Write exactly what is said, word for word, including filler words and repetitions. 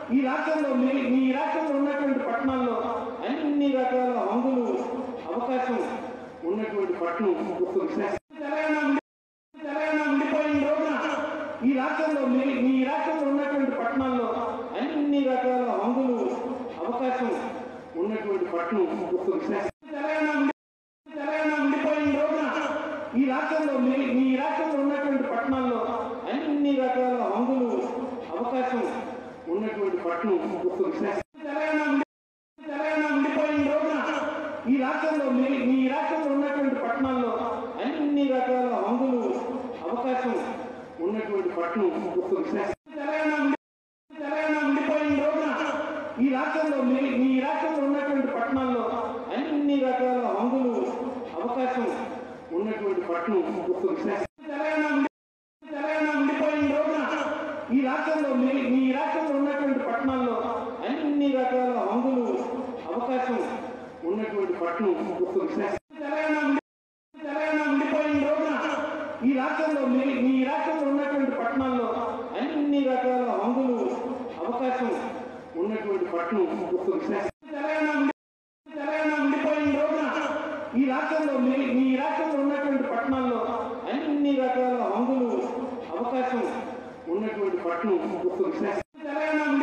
ఈ రాష్ట్రంలో మీ మీ రాష్ట్రంలో ఉన్నటువంటి పట్టణాల్లో అన్ని రకాల హంగులు అవకాశం ఉన్నటువంటి పట్టణం తెలంగాణ తెలంగాణ ఉండిపోయిన రోజున ఈ రాష్ట్రంలో మీ మీ రాష్ట్రంలో ఉన్నటువంటి పట్టణాల్లో అన్ని రకాల హంగులు అవకాశం ఉన్నటువంటి పట్టణం తెలంగాణ తెలంగాణ ఉండిపోయిన రోజున ఈ రాష్ట్రంలో మీ మీ రాష్ట్రంలో ఉన్నటువంటి పట్టణాల్లో అన్ని రకాల హంగులు అవకాశం ఉన్నటువంటి పట్టణం తెలంగాణ తెలంగాణ ఉండిపోయిన రోజున ఈ రాష్ట్రంలో మీ మీ రాష్ట్రంలో ఉన్నటువంటి పట్టణాల్లో అన్ని రకాల హంగులు అవకాశం ఉన్నటువంటి పట్టణం తెలంగాణ తెలంగాణ ఉండిపోయిన రోజున ఈ రాష్ట్రంలో మీ మీ రాష్ట్రంలో ఉన్నటువంటి పట్టణాల్లో అన్ని రకాల హంగులు అవకాశం ఉన్నటువంటి పట్టణం తెలంగాణ తెలంగాణ ఉండిపోయిన రోజున ఈ రాష్ట్రంలో మీ మీ రాష్ట్రంలో ఉన్నటువంటి పట్టణాల్లో అన్ని రకాల హంగులు అవకాశం ఉన్నటువంటి పట్టణం తెలంగాణ తెలంగాణ ఉండిపోయిన రోజున ఈ రాష్ట్రంలో మీ మీ రాష్ట్రంలో ఉన్నటువంటి పట్టణాల్లో అన్ని రకాల హంగులు అవకాశం ఉన్నటువంటి పట్టణం తెలంగాణ తెలంగాణ ఉండిపోయిన రోజున ఈ రాష్ట్రంలో మీ మీ రాష్ట్రంలో ఉన్నటువంటి పట్టణాల్లో అన్ని రకాల హంగులు అవకాశం ఉన్నటువంటి పట్టణం